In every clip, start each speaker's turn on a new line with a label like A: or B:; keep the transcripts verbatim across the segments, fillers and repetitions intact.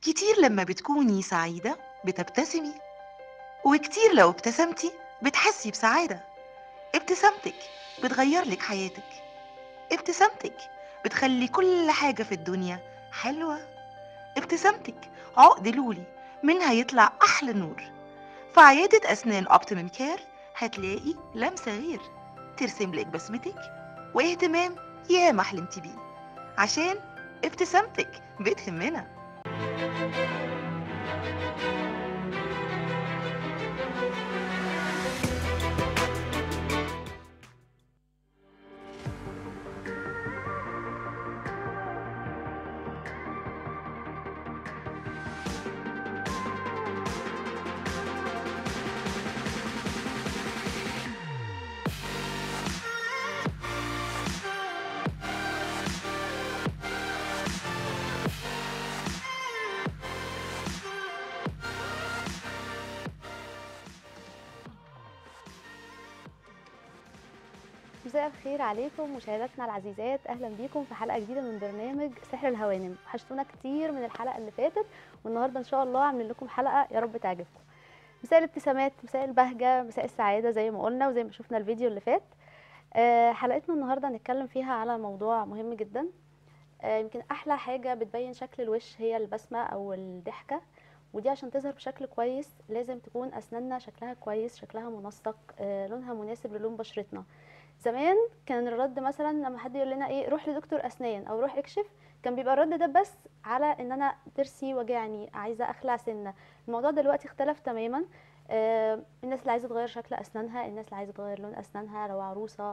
A: كتير لما بتكوني سعيدة بتبتسمي، وكتير لو ابتسمتي بتحسي بسعادة. ابتسامتك بتغير لك حياتك. ابتسامتك بتخلي كل حاجة في الدنيا حلوة. ابتسامتك عقد لولي منها يطلع أحلى نور. في عيادة أسنان أوبتيمم كير هتلاقي لمسة غير ترسم لك بسمتك واهتمام يا ما حلمتي بيه، عشان ابتسامتك بتهمنا.
B: مساء الخير عليكم مشاهداتنا العزيزات، اهلا بيكم في حلقه جديده من برنامج سحر الهوانم. وحشتونا كتير من الحلقه اللي فاتت، والنهارده ان شاء الله عاملين لكم حلقه يا رب تعجبكم. مساء الابتسامات، مساء البهجه، مساء السعاده زي ما قلنا وزي ما شفنا الفيديو اللي فات. آه، حلقتنا النهارده هنتكلم فيها على موضوع مهم جدا. آه، يمكن احلى حاجه بتبين شكل الوش هي البسمه او الضحكه، ودي عشان تظهر بشكل كويس لازم تكون اسناننا شكلها كويس، شكلها منسق، آه، لونها مناسب للون بشرتنا. زمان كان الرد مثلا لما حد يقول لنا ايه روح لدكتور اسنان او روح اكشف، كان بيبقى الرد ده بس على ان انا ضرسي وجعني عايزه اخلع سنه. الموضوع دلوقتي اختلف تماما. آه الناس اللي عايزه تغير شكل اسنانها، الناس اللي عايزه تغير لون اسنانها، لو عروسه،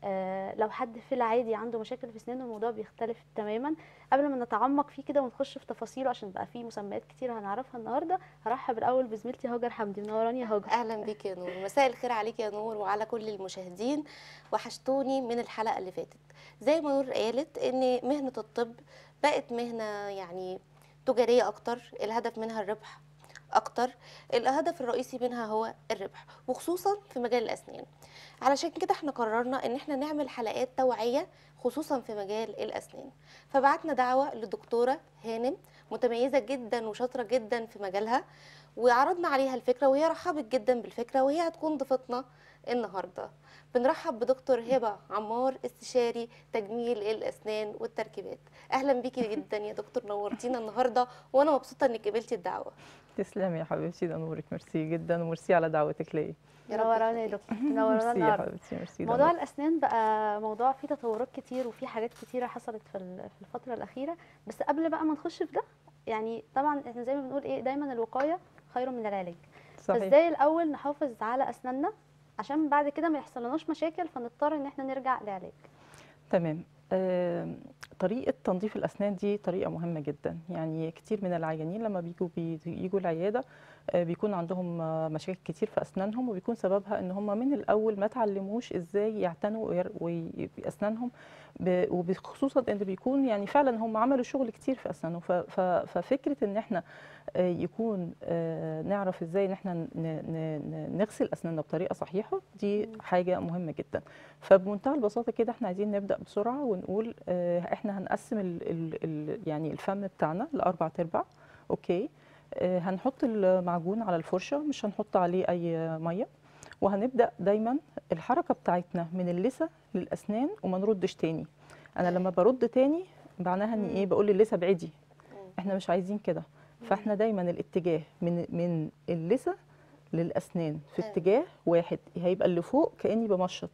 B: آه لو حد في العادي عنده مشاكل في اسنانه، الموضوع بيختلف تماما. قبل ما نتعمق فيه كده ونخش في تفاصيله عشان بقى فيه مسميات كتير هنعرفها النهارده، هرحب الاول بزميلتي هاجر حمدي. منوراني يا هاجر.
C: اهلا بيك يا نور، مساء الخير عليك يا نور وعلى كل المشاهدين. وحشتوني من الحلقه اللي فاتت. زي ما نور قالت ان مهنه الطب بقت مهنه يعني تجاريه اكتر، الهدف منها الربح اكتر. الهدف الرئيسي منها هو الربح، وخصوصا في مجال الاسنان. علشان كده احنا قررنا ان احنا نعمل حلقات توعيه خصوصا في مجال الاسنان. فبعتنا دعوه لدكتوره هانم متميزه جدا وشاطره جدا في مجالها، وعرضنا عليها الفكره وهي رحبت جدا بالفكره، وهي هتكون ضيفتنا النهارده. بنرحب بدكتور هبه عمار، استشاري تجميل الاسنان والتركيبات. اهلا بيكي جدا يا دكتور، نورتينا النهارده وانا مبسوطه انك قبلتي الدعوه.
D: تسلمي يا حبيبتي، ده نورك، ميرسي جدا وميرسي على دعوتك ليا.
C: يا رب
B: منورانا يا
C: يخليكي.
B: دكتور، منورانا
D: ميرسي يا
B: النهارده.
D: حبيبتي، ميرسي، ده
B: موضوع
D: نورك.
B: الأسنان بقى موضوع فيه تطورات كتير وفيه حاجات كتيرة حصلت في ال- في الفترة الأخيرة. بس قبل بقى ما نخش في ده، يعني طبعا احنا زي ما بنقول ايه دايما الوقاية خير من العلاج.
D: صحيح.
B: فازاي الأول نحافظ على أسناننا عشان بعد كده ما يحصلناش مشاكل فنضطر ان احنا نرجع لعلاج.
D: تمام. آم، طريقة تنظيف الأسنان دي طريقة مهمة جدا. يعني كتير من العيانين لما بيجوا بيجوا العيادة آه، بيكون عندهم آه، مشاكل كتير في أسنانهم، وبيكون سببها إن هم من الأول ما تعلموش إزاي يعتنوا وير- وي- بأسنانهم، ب- وبخصوصا إن بيكون يعني فعلا هم عملوا شغل كتير في أسنانهم. ف- ف- ففكرة إن إحنا آه، يكون آه، نعرف ازاي ان احنا ن- ن- ن- نغسل اسناننا بطريقه صحيحه، دي
B: مم.
D: حاجه مهمه جدا. فبمنتهى البساطه كده احنا عايزين نبدا بسرعه ونقول آه، احنا هنقسم ال ال ال يعني الفم بتاعنا لاربع ارباع. اوكي. آه، هنحط المعجون على الفرشه، مش هنحط عليه اي ميه، وهنبدا دايما الحركه بتاعتنا من اللثه للاسنان وما نردش تاني. انا لما برد تاني معناها ان ايه؟
B: مم.
D: بقول للثه ابعدي.
C: مم.
D: احنا مش عايزين كده. فاحنا دايما الاتجاه من من اللثه للاسنان في
C: تمام.
D: اتجاه واحد، هيبقى اللي فوق كاني بمشط،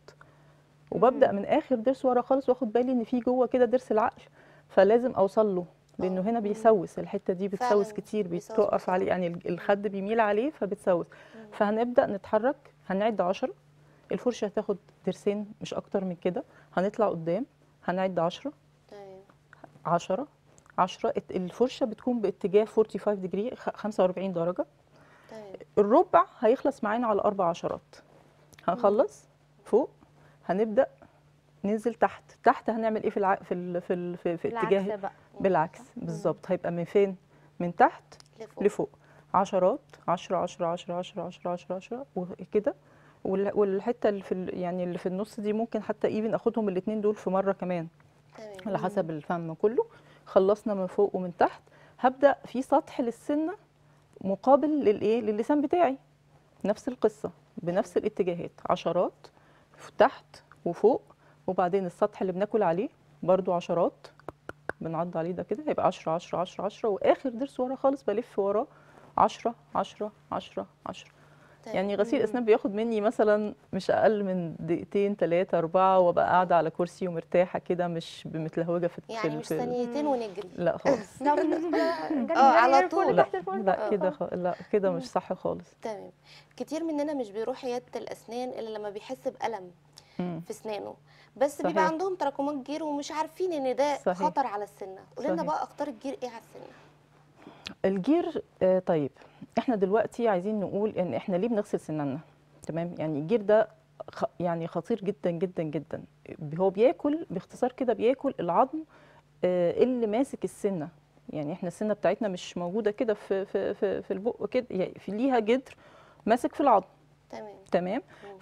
D: وببدا
B: مم.
D: من اخر ضرس ورا خالص، واخد بالي ان في جوه كده ضرس العقل، فلازم اوصل له، لانه
C: اه
D: هنا
B: مم.
D: بيسوس، الحته دي بتسوس
C: فعلا
D: كتير،
C: بيسوس
D: بتقف عليه،
C: بسرعه.
D: يعني الخد بيميل عليه فبتسوس.
C: مم.
D: فهنبدا نتحرك، هنعد عشرة. الفرشه هتاخد ضرسين مش اكتر من كده. هنطلع قدام، هنعد عشرة،
C: تمام.
D: عشرة، عشرة. الفرشه بتكون باتجاه خمسة وأربعين ديجري، خمسة وأربعين درجه.
C: تمام.
D: الربع هيخلص معانا على اربع عشرات. هنخلص فوق، هنبدا ننزل تحت. تحت هنعمل ايه في الع... في ال... في ال... في, في
B: العكس
D: اتجاه
B: بقى.
D: بالعكس بالظبط. هيبقى من فين؟ من تحت
C: لفوق.
D: لفوق. عشرات، عشرة عشرة عشرة عشرة عشرة عشرة عشرة وكده. وال... والحته اللي في ال... يعني اللي في النص دي ممكن حتى ايفن اخدهم الاثنين دول في مره كمان،
C: تمام.
D: على حسب الفم كله. خلصنا من فوق ومن تحت. هبدا في سطح للسنه مقابل للايه للسان بتاعي، نفس القصه بنفس الاتجاهات، عشرات تحت وفوق، وبعدين السطح اللي بناكل عليه برضو عشرات بنعض عليه ده كده هيبقى عشرة عشرة عشرة عشرة، واخر ضرس ورا خالص بلف وراه عشرة عشرة عشرة عشرة.
C: تمام.
D: يعني غسيل
B: مم.
D: اسنان بياخد مني مثلا مش اقل من دقيقتين ثلاثه اربعه، وابقى قاعده على كرسي ومرتاحه كده، مش متلهوجه في في
C: يعني
D: ال-
C: مش
D: في ال-
C: ثانيتين
B: مم.
C: ونجري.
D: لا خالص.
B: لا بالنسبه جري
C: اه، على
B: جري الفول
C: طول.
D: لا
B: تحت الفول
D: لا
B: آه،
D: كده
B: آه.
D: خ... لا كده
B: مم.
D: مش صح خالص.
C: تمام. كتير مننا مش بيروح عياده الاسنان الا لما بيحس بالم
D: مم.
C: في اسنانه، بس بيبقى
D: صحيح.
C: عندهم تراكمات جير ومش عارفين ان ده
D: صحيح.
C: خطر على السنه. قولي لنا
D: صحيح.
C: بقى اخطار الجير ايه على السنه؟
D: الجير آه طيب، احنا دلوقتي عايزين نقول ان احنا ليه بنغسل سناننا. تمام، يعني الجير ده خ... يعني خطير جدا جدا جدا. هو بياكل باختصار كده، بياكل العظم آه اللي ماسك السنه. يعني احنا السنه بتاعتنا مش موجوده كده في في في, في البق كده، يعني في ليها جدر ماسك في العظم.
C: تمام.
D: تمام.
C: مم.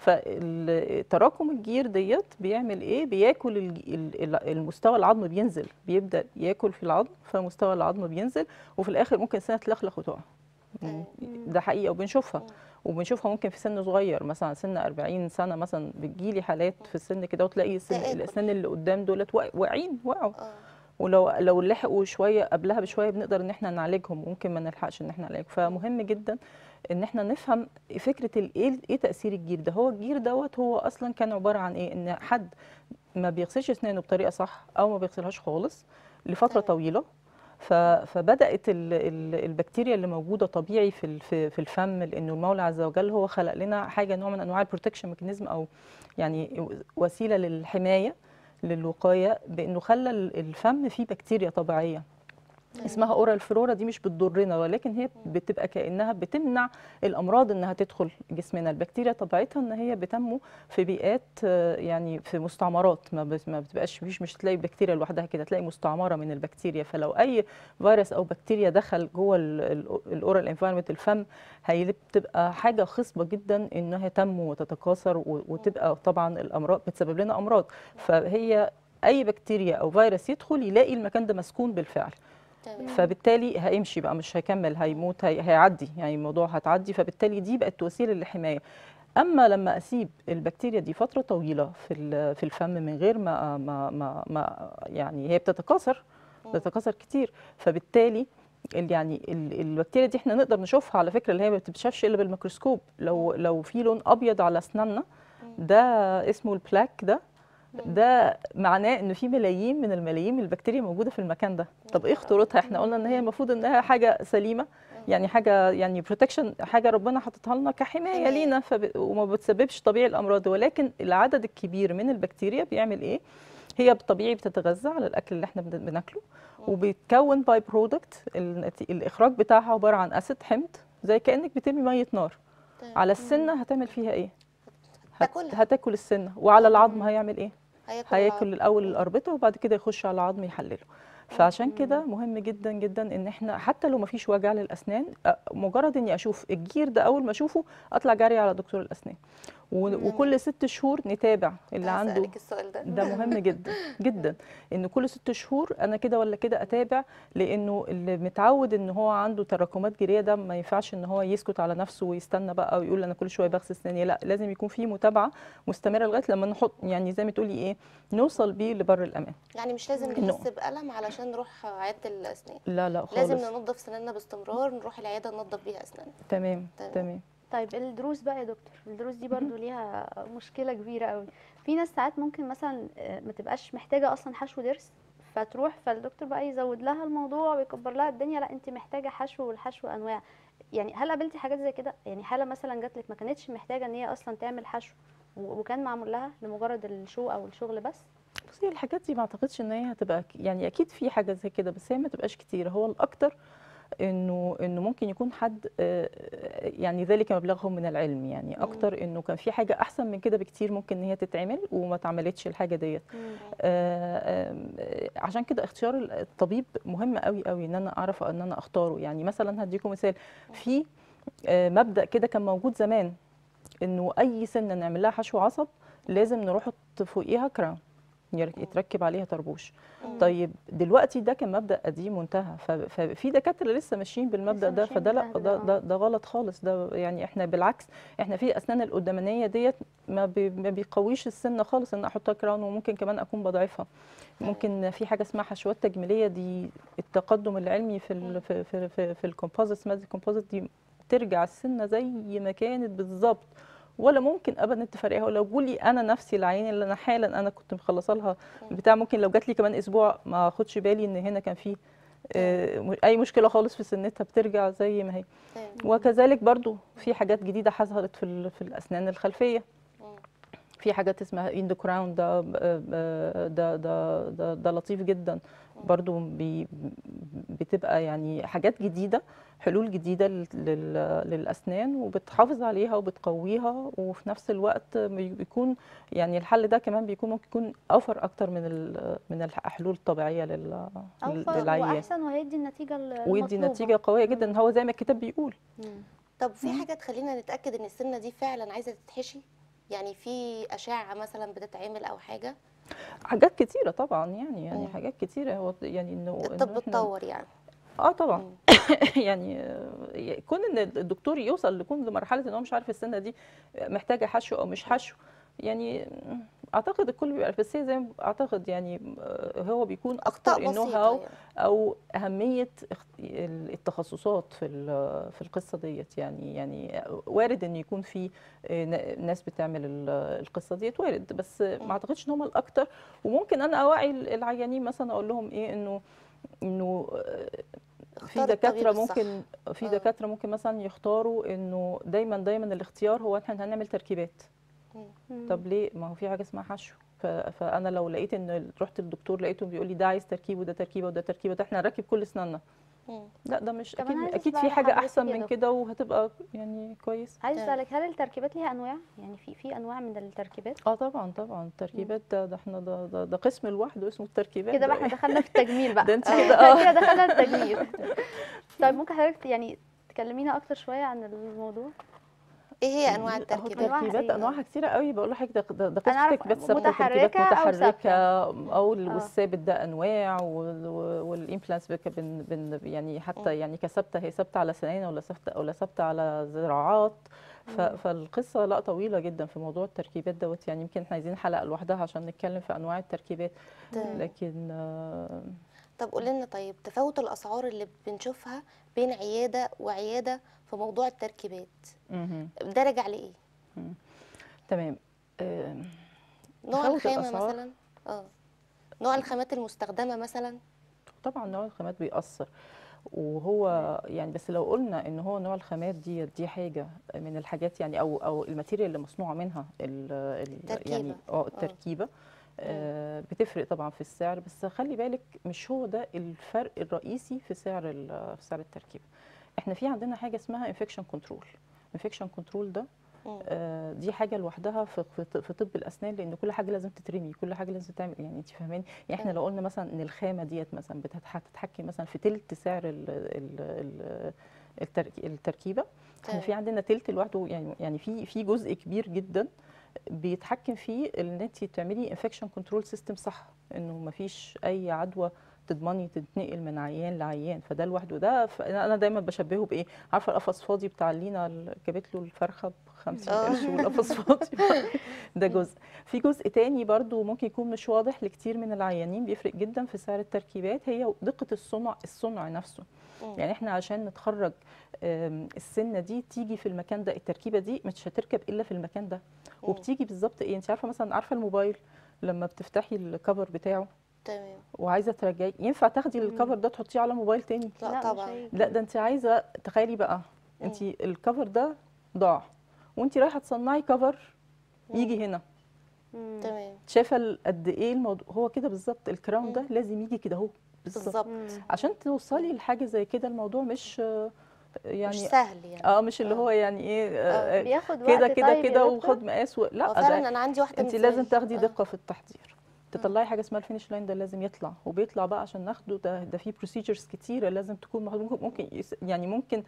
D: فتراكم الجير ديت بيعمل ايه؟ بياكل الج- ال- ال- المستوى العظم بينزل، بيبدا ياكل في العظم، فمستوى العظم بينزل، وفي الاخر ممكن السنه تلخلخ وتقع.
C: تمام.
D: ده حقيقه وبنشوفها.
C: مم.
D: وبنشوفها ممكن في سن صغير، مثلا سن أربعين سنه مثلا بتجيلي حالات في السن كده، وتلاقي السن
C: تآكل.
D: الاسنان اللي قدام دولت واق- واقعين وقعوا.
C: اه.
D: ولو لو لحقوا شويه قبلها بشويه بنقدر ان احنا نعالجهم، ممكن ما نلحقش ان احنا نعالجهم. فمهم جدا ان احنا نفهم فكره الايه، ايه تاثير الجير ده. هو الجير دوت هو اصلا كان عباره عن ايه؟ ان حد ما بيغسلش اسنانه بطريقه صح او ما بيغسلهاش خالص لفتره
C: تمام.
D: طويله، ف- فبدات ال- ال- البكتيريا اللي موجوده طبيعي في ال- في في الفم، لانه المولى عز وجل هو خلق لنا حاجه نوع من انواع البروتكشن ميكانيزم، او يعني وسيله للحمايه للوقايه، بانه خلى ال- الفم فيه بكتيريا طبيعيه
C: تمام.
D: اسمها اورال فلورا. دي مش بتضرنا، ولكن هي بتبقى كانها بتمنع الامراض انها تدخل جسمنا. البكتيريا طبيعتها ان هي بتنمو في بيئات آه، يعني في مستعمرات، ما بت- ما بتبقاش مش مش تلاقي بكتيريا لوحدها كده، تلاقي مستعمره من البكتيريا. فلو اي فيروس او بكتيريا دخل جوه الاورال انفايرمنت الفم، هي بتبقى حاجه خصبه جدا انها تنمو وتتكاثر، و- وتبقى طبعا الامراض بتسبب لنا امراض. فهي اي بكتيريا او فيروس يدخل يلاقي المكان ده مسكون بالفعل،
C: تمام.
D: فبالتالي هيمشي بقى، مش هيكمل، هيموت، هي هيعدي، يعني الموضوع هتعدي. فبالتالي دي بقت وسيله للحمايه. اما لما اسيب البكتيريا دي فتره طويله في ال- في الفم من غير ما ما ما, ما يعني هي بتتكاثر،
C: مم.
D: بتتكاثر كتير. فبالتالي ال- يعني ال- البكتيريا دي احنا نقدر نشوفها على فكره، اللي هي ما بتتشافش الا بالميكروسكوب. لو لو في لون ابيض على اسناننا، ده اسمه البلاك، ده ده معناه ان في ملايين من الملايين من البكتيريا موجوده في المكان ده. طب ايه خطورتها؟ احنا قلنا ان هي المفروض انها حاجه سليمه، يعني حاجه يعني بروتكشن، حاجه ربنا حاططها لنا كحمايه
C: حماية.
D: لينا، فب... وما بتسببش طبيعي الامراض. ولكن العدد الكبير من البكتيريا بيعمل ايه؟ هي بالطبيعي بتتغذى على الاكل اللي احنا بن- بناكله، وبتكون باي برودكت. الاخراج بتاعها عباره عن اسيد حمض، زي كانك بترمي ميه نار
C: تمام.
D: على السنه، هتعمل فيها ايه؟ هت...
C: هتاكلها.
D: هتاكل السنه. وعلى العظم هيعمل ايه؟
C: هياكل
D: هياكل
C: العظم.
D: الاول
C: مم.
D: الاربطه، وبعد كده يخش على العظم يحلله. فعشان كده مهم جدا جدا ان احنا حتى لو ما فيش وجع للاسنان، أ- مجرد اني اشوف الجير ده، اول ما اشوفه اطلع جري على دكتور الاسنان، و-
C: تمام.
D: وكل ست شهور نتابع اللي عنده.
C: هسألك السؤال ده.
D: ده مهم جدا جدا، ان كل ست شهور انا كده ولا كده اتابع، لانه اللي متعود ان هو عنده تراكمات جيريه ده ما ينفعش ان هو يسكت على نفسه ويستنى بقى ويقول انا كل شويه بغسل اسناني. لا، لازم يكون في متابعه مستمره لغايه لما نحط، يعني زي ما تقولي ايه، نوصل بيه لبر الامان.
C: يعني مش لازم
D: إنه-
C: نحس بألم علشان نروح عيادة الأسنان.
D: لا لا
C: لازم
D: خالص.
C: ننظف سناننا باستمرار، نروح العيادة ننظف بيها أسناننا.
D: تمام
C: تمام.
D: تمام.
B: طيب الدروس بقى يا دكتور، الدروس دي برضو ليها مشكلة كبيرة قوي. في ناس ساعات ممكن مثلا آه، ما تبقاش محتاجة اصلا حشو ضرس، فتروح فالدكتور بقى يزود لها الموضوع ويكبر لها الدنيا، لا انت محتاجة حشو، والحشو انواع. يعني هل قابلتي حاجات زي كده؟ يعني حالة مثلا جات لك ما كانتش محتاجة ان هي اصلا تعمل حشو، و- وكان معمول لها لمجرد الشو او الشغل بس؟
D: بصي الحاجات دي ما اعتقدش ان هي هتبقى ك- يعني اكيد في حاجه زي كده، بس هي ما تبقاش كتير. هو الاكتر انه انه ممكن يكون حد آه، يعني ذلك مبلغهم من العلم، يعني اكتر انه كان في حاجه احسن من كده بكتير ممكن ان هي تتعمل وما اتعملتش الحاجه ديت. آه، آه، عشان كده اختيار الطبيب مهم قوي قوي، ان انا اعرف ان انا اختاره. يعني مثلا هديكم مثال، في آه، مبدأ كده كان موجود زمان، انه اي سنه نعمل لها حشو عصب لازم نروح فوقيها كراون. ير- يتركب عليها طربوش.
C: مم.
D: طيب دلوقتي ده كان مبدأ قديم وانتهى، ف- ففي دكاترة لسه ماشيين بالمبدأ
B: لسه
D: ده،
B: ماشيين
D: فده لا
B: بالنهج ده،
D: ده,
B: آه.
D: ده ده غلط خالص. ده يعني احنا بالعكس، احنا في الاسنان القدامانيه ديت ما, بي ما بيقويش السنه خالص ان احطها كراون، وممكن كمان اكون بضعفها. ممكن في حاجه اسمها حشوات تجميليه، دي التقدم العلمي في
C: مم.
D: ال في في في, في الكومبوزيتس، ماده الكومبوزيت دي ترجع السنه زي ما كانت بالظبط، ولا ممكن ابدا تفرقها. ولو جولي انا نفسي العيان اللي انا حالا انا كنت مخلصه لها بتاع، ممكن لو جات لي كمان اسبوع ما اخدش بالي ان هنا كان في آه، اي مشكله خالص في سنتها، بترجع زي ما هي.
C: تمام.
D: وكذلك برضو في حاجات جديده حصلت في ال- في الاسنان الخلفيه.
C: مم.
D: في حاجات اسمها اند كراون، ده ده ده ده, ده, ده لطيف جدا برضو. بي بتبقى يعني حاجات جديده، حلول جديده لل- لل- للاسنان، وبتحافظ عليها وبتقويها، وفي نفس الوقت بيكون يعني الحل ده كمان بيكون ممكن يكون اوفر اكتر من ال- من الحلول الطبيعيه لل-
B: اوفر
D: للعيان،
B: واحسن، وهيدي النتيجه المطلوبه.
D: ويدي نتيجه قويه جدا، هو زي ما الكتاب بيقول.
B: مم.
C: طب في حاجه تخلينا نتاكد ان السنه دي فعلا عايزه تتحشي؟ يعني في اشعه مثلا بتتعمل او حاجه؟
D: حاجات كتيره طبعا، يعني يعني
C: مم.
D: حاجات كتيره. هو يعني انه
C: الطب
D: إنه إحنا-
C: اتطور يعني.
D: اه طبعا.
C: مم.
D: يعني آه، كون ان الدكتور يوصل لكون لمرحله ان هو مش عارف السنه دي محتاجه حشو او مش حشو، يعني اعتقد الكل بيبقى، بس هي زي ما اعتقد يعني آه، هو بيكون
C: اخطاء
D: اكتر انه
C: بسيطه
D: هاو
C: يعني.
D: او اهميه اخت- التخصصات في ال- في القصه ديت. يعني يعني وارد ان يكون في آه، ن- ناس بتعمل ال- القصه ديت، وارد، بس ما اعتقدش ان هم الاكتر. وممكن انا اوعي العيانين مثلا اقول لهم ايه، انه انه في
C: اختار الطبيب
D: دكاتره
C: الصح.
D: ممكن في
C: آه.
D: دكاتره ممكن مثلا يختاروا انه دايما دايما الاختيار هو احنا هنعمل تركيبات.
B: مم.
D: طب ليه؟ ما هو في حاجه اسمها حشو. ف- فانا لو لقيت ان رحت للدكتور لقيته بيقول لي ده عايز تركيب وده تركيبه وده تركيبه، ده احنا هنركب كل اسناننا.
C: مم.
D: لا ده مش
B: طب
D: اكيد،
B: أنا عايزة
D: اكيد
B: أسمع
D: في حاجه
B: لحضرتك
D: احسن
B: يا
D: من
B: دكتور.
D: كده وهتبقى يعني كويس.
B: عايزه
C: تمام.
B: اسالك، هل التركيبات ليها انواع؟ يعني في في انواع من التركيبات؟
D: اه طبعا طبعا التركيبات ده ده احنا ده ده, ده قسم لوحده اسمه التركيبات.
B: كده
D: ده
B: بقى احنا
D: إيه؟
B: دخلنا في التجميل بقى.
D: ده انت
C: آه.
D: كده اه
B: كده دخلنا التجميل. طيب ممكن حضرتك يعني تكلمينا اكتر شويه عن الموضوع؟
C: ايه هي انواع
D: اهو
C: التركيبات؟
B: أنواعها
D: التركيبات
B: إيه؟
D: انواعها كتيره قوي. بقول لحضرتك ده ده ده قسم
B: أنا أعرف
D: تركيبات ثابته وتركيبات
B: متحركة أو
D: متحركه،
B: ثابتة.
D: او
B: آه.
D: والثابت ده انواع، والامبلانتس بن بن يعني حتى يعني كثابته، هي ثابته على سنان ولا ثابته ولا ثابته على ذراعات. ف-
B: مم.
D: فالقصه لا طويله جدا في موضوع التركيبات دوت. يعني يمكن احنا عايزين حلقه لوحدها عشان نتكلم في انواع التركيبات.
C: تمام.
D: لكن آه،
C: طب قولي لنا، طيب تفاوت الاسعار اللي بنشوفها بين عياده وعياده في موضوع التركيبات
D: مهم.
C: ده راجع لايه؟
D: تمام. آه،
C: نوع
D: تفاوت
C: الخامه
D: الأسعار.
C: مثلا؟ اه نوع الخامات المستخدمه مثلا؟
D: طبعا نوع الخامات بيأثر. وهو يعني بس لو قلنا ان هو نوع الخامات دي دي حاجه من الحاجات، يعني او او الماتيريال اللي مصنوعه منها ال ال يعني
C: التركيبة.
D: اه التركيبه آه بتفرق طبعا في السعر. بس خلي بالك مش هو ده الفرق الرئيسي في سعر ال- في سعر التركيبه. احنا في عندنا حاجه اسمها انفكشن كنترول. انفكشن كنترول ده
C: مم.
D: آه، دي حاجه لوحدها في في ط- في طب الاسنان، لان كل حاجه لازم تترمي، كل حاجه لازم تعمل. يعني انت فاهماني؟ يعني احنا
C: تمام.
D: لو قلنا مثلا ان الخامه ديت مثلا بتتح- هتتحكم مثلا في تلت سعر ال ال ال الترك- التركيبه، احنا
C: تمام.
D: في عندنا تلت لوحده. يعني يعني في في جزء كبير جدا بيتحكم فيه ان انت تعملي انفكشن كنترول سيستم صح، انه ما فيش اي عدوى تضمني تتنقل من عيان لعيان. فده لوحده ده ف- انا دايما بشبهه بايه؟ عارفه القفص فاضي بتاع لينا اللي جابت له الفرخه ب خمسين
C: آه.
D: قرش والقفص فاضي. ده جزء. في جزء تاني برضو ممكن يكون مش واضح لكتير من العيانين، بيفرق جدا في سعر التركيبات، هي دقه الصنع الصنع نفسه.
C: مم.
D: يعني احنا عشان نتخرج آم، السنه دي تيجي في المكان ده، التركيبه دي مش هتركب الا في المكان ده.
C: مم.
D: وبتيجي بالظبط ايه، انت عارفه مثلا، عارفه الموبايل لما بتفتحي الكفر بتاعه
C: تمام.
D: وعايزه ترجعي، ينفع تاخدي
B: مم.
D: الكفر ده تحطيه على موبايل تاني؟
C: لا
B: مش
C: طبعا.
B: هيجي.
D: لا ده انت عايزه تخيلي بقى، انت
C: مم.
D: الكفر ده ضاع وانت رايحه تصنعي كفر يجي هنا.
B: مم.
C: تمام.
D: شايفه ال- قد ايه الموضوع هو كده بالظبط. الكراون ده
C: مم.
D: لازم يجي كده اهو بالظبط.
C: بالظبط.
B: مم.
D: عشان توصلي لحاجه زي كده الموضوع مش آه، يعني
C: مش سهل يعني.
D: اه مش اللي
C: آه.
D: هو يعني ايه آه،
B: بياخد
D: كده
B: وقت
D: كده
B: طيب يا
D: كده
B: دكتور؟
D: وخد مقاس و...
C: هو
D: لا
C: فعلا
D: ده
C: انا عندي واحده
D: انت
C: من
D: لازم
C: زمايلي.
D: تاخدي
C: آه.
D: دقه في التحضير. تطلعي حاجه اسمها الفينش لاين، ده لازم يطلع وبيطلع بقى عشان ناخده. ده ده في بروسيجرز كتيره لازم تكون مهضومة. ممكن ممكن يس- يعني ممكن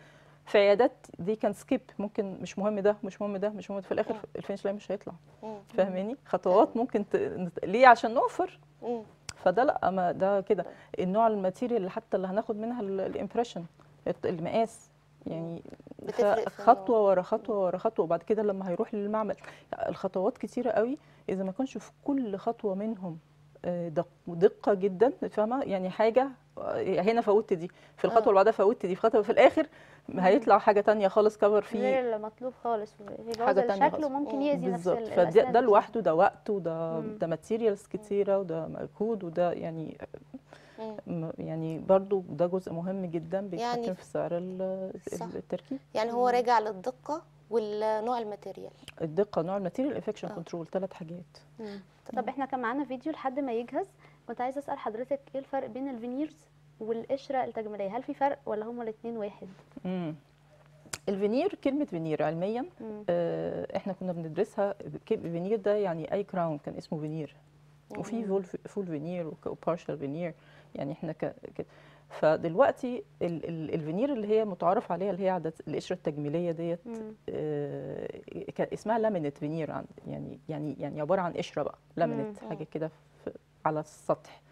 D: في عيادات دي كان سكيب، ممكن مش مهم ده مش مهم ده مش مهم ده، في الاخر
C: مم.
D: الفينش لاين مش هيطلع.
C: مم.
D: فاهماني؟ خطوات
C: تمام.
D: ممكن ت... نت- ليه؟ عشان نوفر.
C: مم.
D: فده لا، ما ده كده
C: طيب.
D: النوع الماتيريال اللي حتى اللي هناخد منها الامبريشن، المقاس يعني.
C: بتفرق في
D: خطوه
C: النوع.
D: ورا خطوه ورا خطوه، وبعد كده لما هيروح للمعمل الخطوات كتيره قوي، اذا ما كانش في كل خطوه منهم آه، دق- دقه جدا، فاهمه يعني؟ حاجه آه، هنا فوتت دي، في الخطوه
C: آه.
D: اللي بعدها فوتت دي، في خطوه، في الاخر هيطلع حاجه تانية خالص كفر فيه
B: غير المطلوب خالص، يبوظ
D: حاجه تانية
B: الشكل
D: خالص.
B: وممكن
C: مم.
B: يأذي نفس
D: بالظبط.
B: ال-
D: فده
B: الأسنان
D: ده
B: نفسها.
D: لوحده ده وقت، وده
B: مم.
D: ده ماتيريالز كتيره، وده مجهود، وده يعني
C: مم.
D: م- يعني برضو ده جزء مهم جدا بيتحكم
C: يعني
D: في سعر ال-
C: صح.
D: التركيب.
C: يعني هو
B: مم.
C: راجع للدقه والنوع الماتيريال.
D: الدقه، نوع الماتيريال، انفكشن
C: آه.
D: كنترول، ثلاث حاجات.
B: مم. طب احنا كان معانا فيديو لحد ما يجهز، كنت عايزه اسال حضرتك ايه الفرق بين الفينيرز والقشره التجميليه؟ هل في فرق ولا هما الاثنين واحد؟
D: مم. الفينير، كلمه فينير علميا
B: مم.
D: آه، احنا كنا بندرسها، ك- فينير ده يعني اي كراون كان اسمه فينير، وفي
C: مم.
D: فول فول فينير وبارشال فينير، يعني احنا ك... ك... فدلوقتي ال... ال... الفينير اللي هي متعارف عليها، اللي هي عادة القشره التجميليه ديت،
B: مم.
D: آه، كان اسمها لامينيت فينير، عن- يعني يعني يعني عباره عن قشره بقى، لامينيت
C: مم.
D: حاجه كده في- على السطح.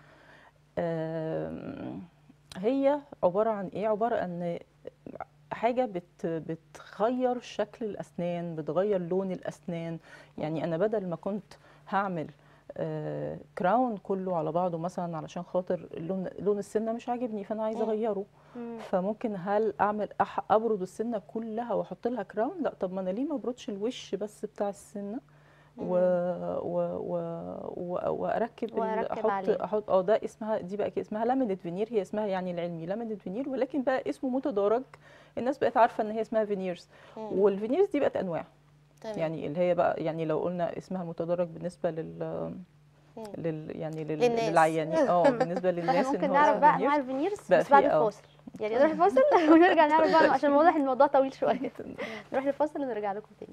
D: آم، هي عباره عن ايه؟ عباره عن حاجه بت بتغير شكل الاسنان، بتغير لون الاسنان. يعني انا بدل ما كنت هعمل آه، كراون كله على بعضه مثلا علشان خاطر لون لون السنه مش عاجبني، فانا عايزه
C: مم.
D: اغيره،
B: مم.
D: فممكن هل اعمل أح أبرد السنه كلها واحط لها كراون؟ لا، طب ما انا ليه ما ابردش الوش بس بتاع السنه و و و و واركب ال-
B: وأركب
D: احط
B: عليه.
D: احط اه ده اسمها، دي بقى كده اسمها لامينيت فينير، هي اسمها يعني العلمي لامينيت فينير، ولكن بقى اسمه متدارج، الناس بقت عارفه ان هي اسمها فينيرز.
C: مم.
D: والفينيرز دي بقت انواع،
C: تمام.
D: يعني اللي هي بقى يعني لو قلنا اسمها متدرج بالنسبه لل
C: مم.
D: لل يعني لل...
C: للناس.
D: للعيانين، اه بالنسبه
B: فاحنا
D: للناس ان
B: ممكن
D: هو
B: نعرف
D: اسمه
B: بقى انواع
D: فينيرز.
B: الفينيرز
D: بقى
B: بس بعد
D: في اه
B: الفاصل، يعني نروح الفاصل ونرجع نعرف بقى، عشان واضح ان الموضوع طويل شويه. نروح الفاصل ونرجع لكم تاني.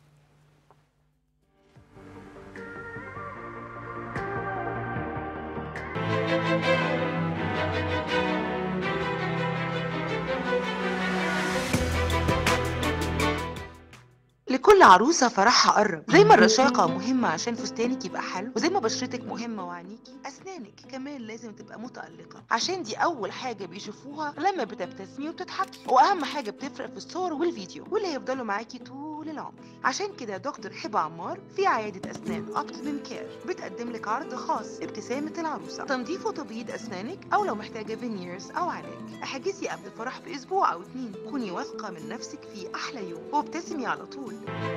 A: لكل عروسة فرحها قرب، زي ما الرشاقة مهمة عشان فستانك يبقى حلو، وزي ما بشرتك مهمة وعينيكي، أسنانك كمان لازم تبقى متألقة، عشان دي أول حاجة بيشوفوها لما بتبتسمي وبتضحكي، وأهم حاجة بتفرق في الصور والفيديو واللي هيفضلوا معاكي طول العمر. عشان كده دكتور هبة عمار في عيادة أسنان أوبتيمم كير بتقدم لك عرض خاص ابتسامة العروسة، تنظيف وتبييض أسنانك، أو لو محتاجة فينيرز أو علاج. احجزي قبل الفرح بأسبوع أو اتنين، كوني واثقة من نفسك في أحلى يوم وابتسمي على طول.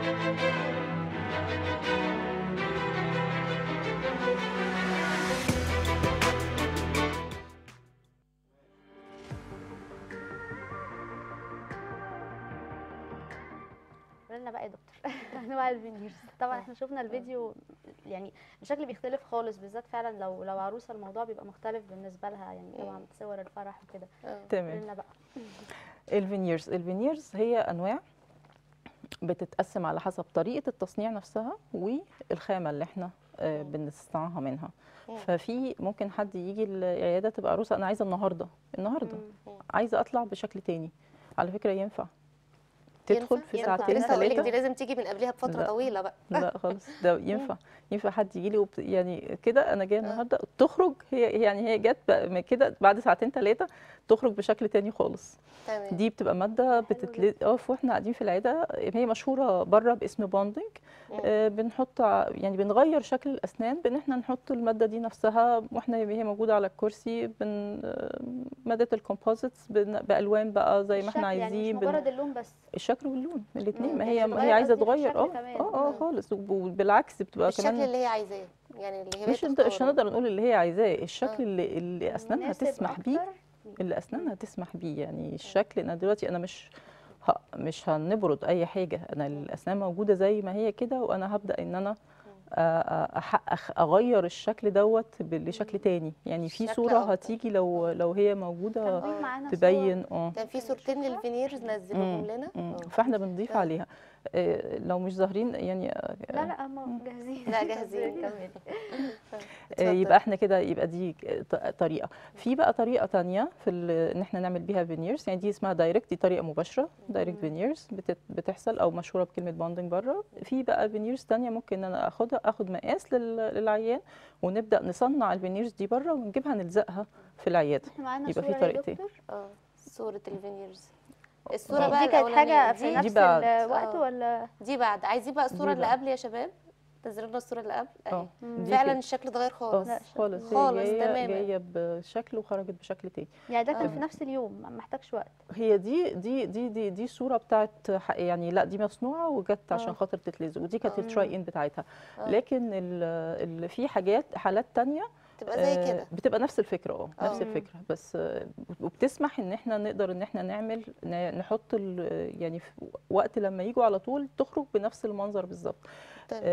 B: قولنا بقى يا دكتور انواع الفينيرز. طبعا احنا شفنا الفيديو، يعني الشكل بيختلف خالص، بالذات فعلا لو لو عروسه الموضوع بيبقى مختلف بالنسبه لها، يعني طبعا صور الفرح وكده.
C: آه.
D: تمام.
B: قولنا بقى.
D: الفينيرز الفينيرز هي انواع بتتقسم على حسب طريقه التصنيع نفسها والخامه اللي احنا آه،
C: مم.
D: بنصنعها منها.
C: مم.
D: ففي ممكن حد يجي العياده تبقى عروسه، انا عايزه النهارده النهارده
B: مم.
D: عايزه اطلع بشكل تاني، على فكره ينفع تدخل
C: ينفع؟
D: في
C: ينفع.
D: ساعتين
C: لسه هقولك
D: ثلاثه.
C: دي لازم تيجي من قبلها بفتره
D: لا.
C: طويله بقى.
D: لا خالص، ده ينفع ينفع حد يجي لي وبت... يعني كده انا جايه النهارده تخرج، هي يعني هي جت بقى كده بعد ساعتين ثلاثه تخرج بشكل تاني خالص.
C: تمام.
D: دي بتبقى ماده بتتلد اه واحنا قاعدين في العياده، هي مشهوره بره باسم بوندنج.
C: مم.
D: آه بنحط ع- يعني بنغير شكل الاسنان بان احنا نحط الماده دي نفسها، واحنا هي موجوده على الكرسي، بن آه، ماده الكومبوزيتس بالوان بقى زي ما احنا
B: الشكل يعني
D: عايزين،
B: مش
D: بن-
B: مجرد اللون بس.
D: الشكل واللون الاثنين،
C: مم.
D: ما
B: يعني
D: هي
B: بتغير
D: هي عايزه
B: قصدي في
D: تغير
B: الشكل
D: اه
B: كمان.
D: اه اه
C: مم.
D: خالص، وبالعكس بتبقى
C: الشكل
D: كمان
C: اللي هي عايزاه، يعني اللي هي
D: مش انت مش هنقدر نقول اللي هي عايزاه، الشكل
C: آه.
D: اللي اللي اسنانها
B: مناسب
D: تسمح بيه،
B: أكتر.
D: اللي اسنانها تسمح بيه. يعني الشكل، انا دلوقتي انا مش ه... مش هنبرد اي حاجه، انا الاسنان موجوده زي ما هي كده، وانا هبدا ان انا أ- أ- أح- اغير الشكل دوت ب- لشكل تاني. يعني في
C: شكل
D: صوره
C: أفضل.
D: هتيجي لو لو هي موجوده
B: كان في معانا
D: تبين اه
C: كان في صورتين للفينيرز نزلوهم
D: مم.
C: لنا.
D: مم.
C: آه.
D: فاحنا بنضيف
C: آه.
D: عليها آه، لو مش ظاهرين يعني
B: لا لا هم جاهزين.
C: لا، جاهزين.
B: كملي.
D: آه،
C: اتفضل.
D: يبقى احنا كده، يبقى دي ط- طريقه. في بقى طريقه تانية في ال- ان احنا نعمل بيها فينيرز، يعني دي اسمها دايركت، دي طريقه مباشره دايركت
B: مم.
D: فينيرز بتحصل او مشهوره بكلمه بوندنج بره. في بقى فينيرز تانية ممكن ان انا اخدها اخد مقاس لل- للعيان، ونبدا نصنع الفينيرز دي بره ونجيبها نلزقها في العياده.
B: احنا معانا
D: يبقى في
B: صورة يا
D: طريقتين.
B: دكتور.
C: اه، صورة الفينيرز. الصورة
D: آه.
C: بقى
B: دي كانت
C: الأولانية
B: حاجة في
C: دي
B: نفس
D: بعد.
B: الوقت
C: آه.
B: ولا؟
C: دي بعد. عايزين بقى الصورة
D: دي
C: اللي
D: بقى.
C: قبل يا شباب، نزلوا لنا الصورة اللي قبل اهي.
D: اه
B: مم.
D: دي
C: فعلا
D: كده.
C: الشكل اتغير
D: اه
C: خالص.
B: لا، شكل
D: خالص، هي
C: خالص
D: جايه
C: تماما.
D: جايه بشكل وخرجت بشكل تاني.
B: يعني ده كان
C: آه.
B: في نفس اليوم، ما محتاجش وقت.
D: هي دي دي دي دي دي صوره بتاعت ح- يعني لا دي مصنوعه وجت عشان
B: آه.
D: خاطر تتلزق، ودي كانت
C: آه.
D: التراي ان بتاعتها.
C: آه.
D: لكن ال- ال- في حاجات حالات تانية
C: تبقى زي
D: آه،
C: كده.
D: بتبقى نفس الفكره، اه
C: آه.
D: نفس
B: مم.
D: الفكره، بس آه، وبتسمح ان احنا نقدر ان احنا نعمل ن- نحط ال- يعني في وقت لما يجوا على طول تخرج بنفس المنظر بالظبط.
C: تمام.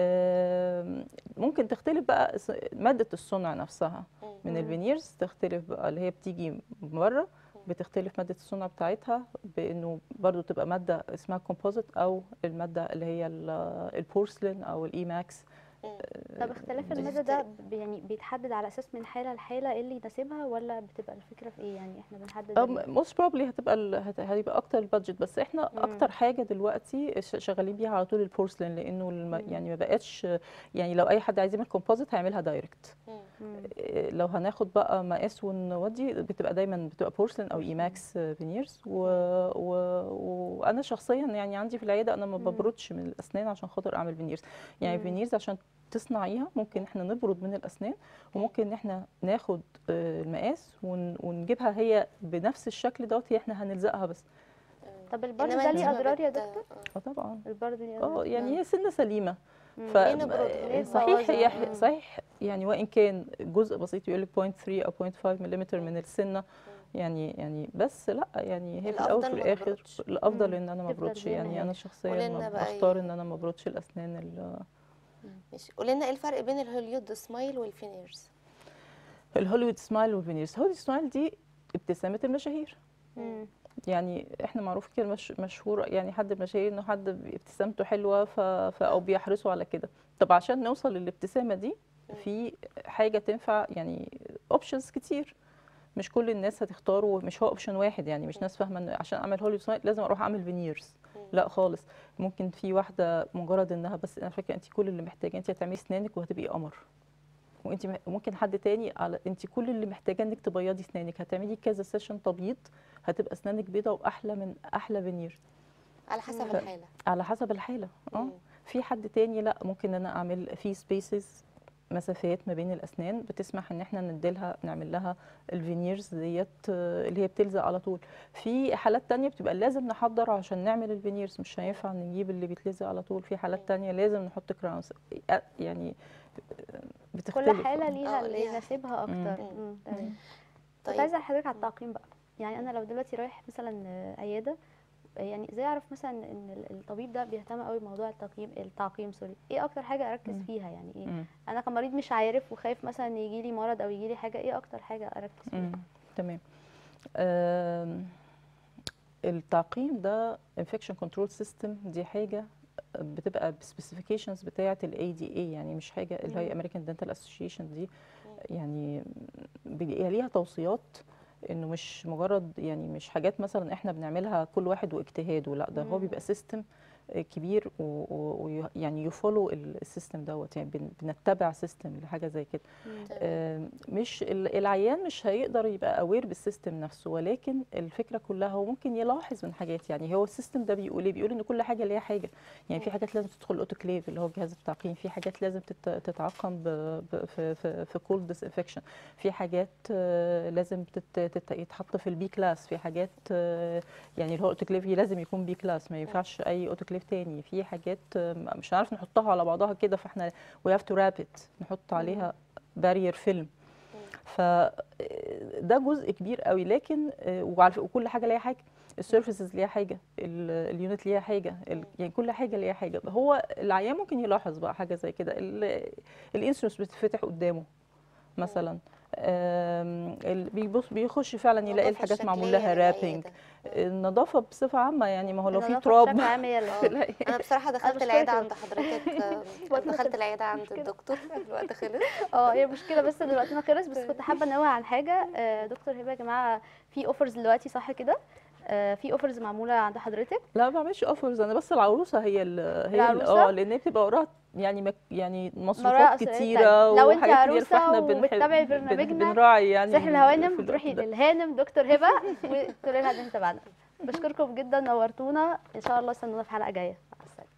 D: آه، ممكن تختلف بقى س- ماده الصنع نفسها من
B: مم.
D: الفينيرز، تختلف بقى اللي هي بتيجي من بره، بتختلف ماده الصنع بتاعتها بانه برضو تبقى ماده اسمها كومبوزيت، او الماده اللي هي ال- البورسلين او الاي ماكس.
C: مم.
B: طب اختلاف المدى ده ب- يعني بيتحدد على اساس من حالة لحالة ايه اللي يناسبها، ولا بتبقى الفكرة في ايه؟ يعني احنا بنحدد ال-
D: موست بروبلي هتبقى ال- هت- هيبقى اكتر البادجت، بس احنا
B: مم.
D: اكتر حاجه دلوقتي ش- شغالين بيها على طول البورسلين، لانه الم...
B: مم.
D: يعني ما بقتش، يعني لو اي حد عايز يعمل كومبوزيت هيعملها دايركت.
C: مم.
B: مم.
D: إيه، لو هناخد بقى مقاس ونودي بتبقى دايما بتبقى بورسلين او اي ماكس فينيرز. و... و... وانا شخصيا يعني عندي في العياده انا ما
B: مم.
D: ببردش من الاسنان عشان خاطر اعمل فينيرز. يعني
B: مم.
D: فينيرز عشان تصنعيها ممكن احنا نبرد من الاسنان، وممكن ان احنا ناخد آه، المقاس ون... ونجيبها هي بنفس الشكل دوت، هي احنا هنلزقها بس.
B: طب البرد
C: إنما
B: ده
C: أنت
B: ليه
C: ما
B: اضرار يا
C: بت-
B: دكتور؟
C: آه.
D: اه طبعا.
B: البرد ليه
D: اه
B: اضرار؟
D: يعني
C: آه.
D: هي سنه سليمه.
B: مم.
D: ف
C: ليه نبردها؟
B: ليه
D: صحيح هي
B: تبوظها؟
D: ح- صحيح يعني، وان كان جزء بسيط يقول لك صفر فاصلة ثلاثة او صفر فاصلة خمسة ملم من السنه، يعني يعني بس لا يعني هي في الاول
C: الأفضل
D: وفي
C: ما
D: الاخر
C: نبردش.
D: الافضل
B: مم.
D: ان انا ما
B: تفضل
D: ابردش.
B: زي ما
D: يعني
B: هي.
D: انا شخصيا
C: قولنا
D: ما
C: بقى
D: بختار
C: إيه؟
D: ان انا ما ابردش الاسنان ال-
C: ماشي، قولي لنا ايه الفرق بين الهوليود سمايل والفينيرز؟
D: الهوليوود سمايل والفينيرز. الهوليوود سمايل دي ابتسامه المشاهير،
B: مم.
D: يعني احنا معروف كده مش مشهور يعني حد من المشاهير انه حد ابتسامته حلوه ف... ف... او بيحرصوا على كده. طب عشان نوصل للابتسامه دي في حاجه تنفع، يعني اوبشنز كتير، مش كل الناس هتختاره، مش هو اوبشن واحد. يعني مش ناس فاهمه ان عشان اعمل هوليوود سمايل لازم اروح اعمل فينيرز، لا خالص. ممكن في واحده مجرد انها بس انا فاكره انت كل اللي محتاجه انت هتعملي اسنانك وهتبقي قمر، وانت مح- ممكن حد تاني على انت كل اللي محتاجه انك تبيضي اسنانك، هتعملي كذا سيشن تبييض هتبقى اسنانك بيضه واحلى من احلى فينير.
C: على حسب
B: مم.
C: الحالة.
D: على حسب الحاله. اه
C: مم.
D: في حد تاني لا، ممكن انا اعمل في سبيسز، مسافات ما بين الاسنان بتسمح ان احنا نديلها نعمل لها الفينيرز ديت آه، اللي هي بتلزق على طول. في حالات تانية بتبقى لازم نحضر عشان نعمل الفينيرز، مش هينفع نجيب اللي بيتلزق على طول. في حالات تانية لازم نحط كراونز، يعني بتختلف.
B: كل حالة ليها
C: آه،
B: اللي
C: ليها.
B: يناسبها اكتر.
C: مم.
B: مم. تمام. كنت
C: طيب.
B: عايزة حضرتك على التعقيم بقى. يعني انا لو دلوقتي رايح مثلا آه، عيادة، آه، يعني ازاي اعرف مثلا ان ال- الطبيب ده بيهتم قوي بموضوع التقييم التعقيم سوري، ايه اكتر حاجة اركز
D: مم.
B: فيها؟ يعني ايه
D: مم.
B: انا كمريض مش عارف وخايف مثلا ان يجي لي مرض او يجي لي حاجة، ايه اكتر حاجة اركز فيها؟
D: مم. تمام. آم، التعقيم ده infection control system، دي حاجة بتبقى بسبيسيفيكيشنز بتاعة الاي دي اي، يعني مش حاجة اللي هي
B: مم.
D: American Dental Association دي، يعني بيبقى ليها توصيات، انه مش مجرد يعني مش حاجات مثلا احنا بنعملها كل واحد واجتهاده، لا ده هو
B: مم.
D: بيبقى سيستم كبير، ويعني يفولو السيستم دوت، يعني بن- بنتبع سيستم لحاجه زي كده.
B: مم.
D: آم، مش ال- العيان مش هيقدر يبقى اوير بالسيستم نفسه، ولكن الفكره كلها هو ممكن يلاحظ من حاجات. يعني هو السيستم ده بيقول ايه؟ بيقول ان كل حاجه ليها حاجه. يعني في حاجات لازم تدخل الاوتوكليف اللي هو جهاز التعقيم، في حاجات لازم تت- تتعقم ب- ب- في في في كولد ديسانفكشن، في حاجات آه، لازم تت- تت- يتحط في البي كلاس، في حاجات آه، يعني اللي هو اوتوكليف لازم يكون بي كلاس، ما ينفعش اي اوتوكليف تاني. في حاجات آه، مش هنعرف نحطها على بعضها كده، فاحنا وي هاف تو راب ات، نحط عليها بارير فيلم. فده جزء كبير قوي. لكن آه، وعلى فكرة وكل حاجه ليها حاجه، السيرفيسز ليها حاجه، ال- اليونت ليها حاجه، ال- يعني كل حاجه ليها حاجه. هو العيان ممكن يلاحظ بقى حاجه زي كده، الانسولين بتتفتح قدامه مثلا، آم، ال- بيبص بيخش فعلا يلاقي
C: النظافة
D: الحاجات معمول
C: الشكلية
D: لها رابنج.
C: للعيادة.
D: النظافه بصفه عامه يعني ما هو لو في
B: النظافه
D: تراب
B: بشكل عام هي اللي
C: اه
D: تلاقي-
C: انا بصراحه دخلت
B: بشكرك
C: العياده
B: يا
C: عند حضرتك، آه،
B: وقتنا
C: دخلت
B: خلص،
C: العياده عند
B: مشكلة.
C: الدكتور، الوقت خلص.
B: اه هي مشكله بس ان وقتنا خلص، بس كنت حابه انوه عن حاجه. آه، دكتور هبه يا جماعه، في اوفرز دلوقتي صح كده؟ آه، في اوفرز معموله عند حضرتك.
D: لا ما بعملش اوفرز انا، بس العروسه هي ال هي ال
B: العروسة؟
D: اه لان هي بتبقى وراها يعني مك يعني
B: مراعي
D: مصروفات
B: أسرية
D: كتيره
B: تانية. لو انت
D: وحاجات كتير،
B: عروسه
D: فاحنا بنحب
B: وبتتابعي
D: بن-
B: برنامجنا
D: بنراعي يعني
B: سحر
D: في
B: الهوانم،
D: الوقت
B: تروحي
D: ده.
B: للهانم دكتور هبه وتقولي لها ان انت تبعنا. بشكركم جدا، نورتونا، ان شاء الله استنونا في حلقه جايه. مع السلامه.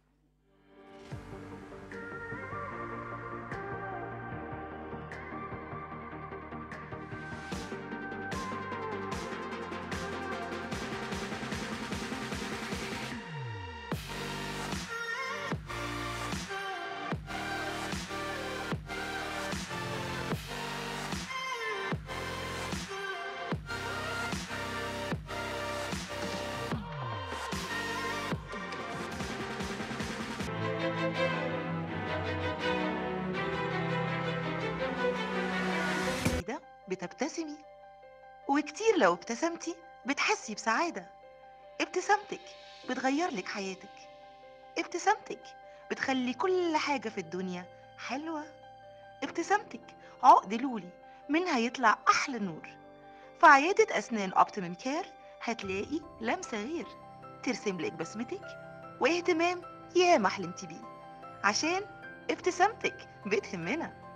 A: سعيدة بتبتسمي، وكتير لو ابتسمتي بتحسي بسعادة. ابتسامتك بتغير لك حياتك. ابتسامتك بتخلي كل حاجة في الدنيا حلوة. ابتسامتك عقد لولي منها يطلع أحلى نور. في عيادة أسنان أوبتيمم كير هتلاقي لمسة غير ترسم لك بسمتك واهتمام ياما حلمتي بيه، عشان ابتسامتك بتهمنا.